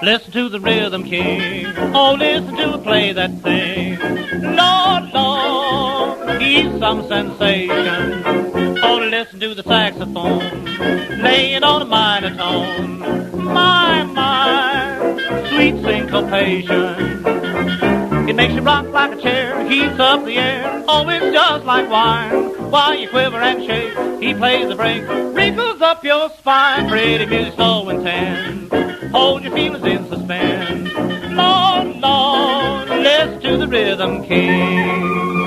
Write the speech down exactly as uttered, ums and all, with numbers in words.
Listen to the Rhythm King. Oh, listen to him play that thing. Lord, Lord, he's some sensation. Oh, listen to the saxophone, laying on a minor tone. My, my, sweet syncopation. It makes you rock like a chair, heats up the air. Oh, it's just like wine. While you quiver and shake, he plays the break, wrinkles up your spine. Pretty music so intense, hold your feelings in suspense. Lord, Lord, listen to the Rhythm King.